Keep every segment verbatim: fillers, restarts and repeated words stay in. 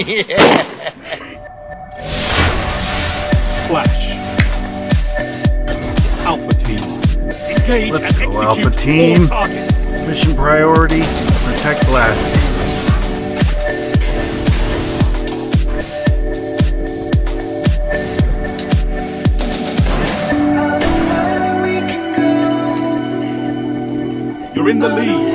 Flash. Alpha Team. Engage Let's and go, execute Alpha Team. all targets. Mission priority, protect blast teams. You're in the lead.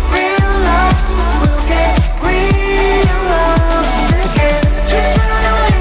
We'll get real lost again. Just run away.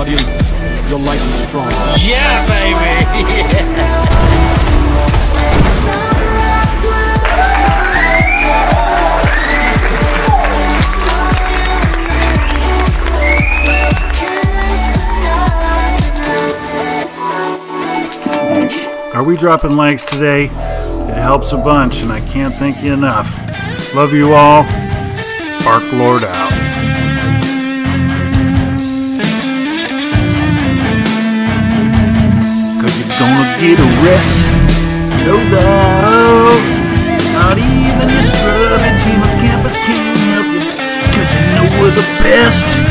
Guardian. Your light is strong. Yeah, baby! Are we dropping likes today? It helps a bunch, and I can't thank you enough. Love you all. Bark Lord out. Cause you're gonna get wrecked. No doubt. Not even your scrubby team of campus can help you. Cause you know we're the best.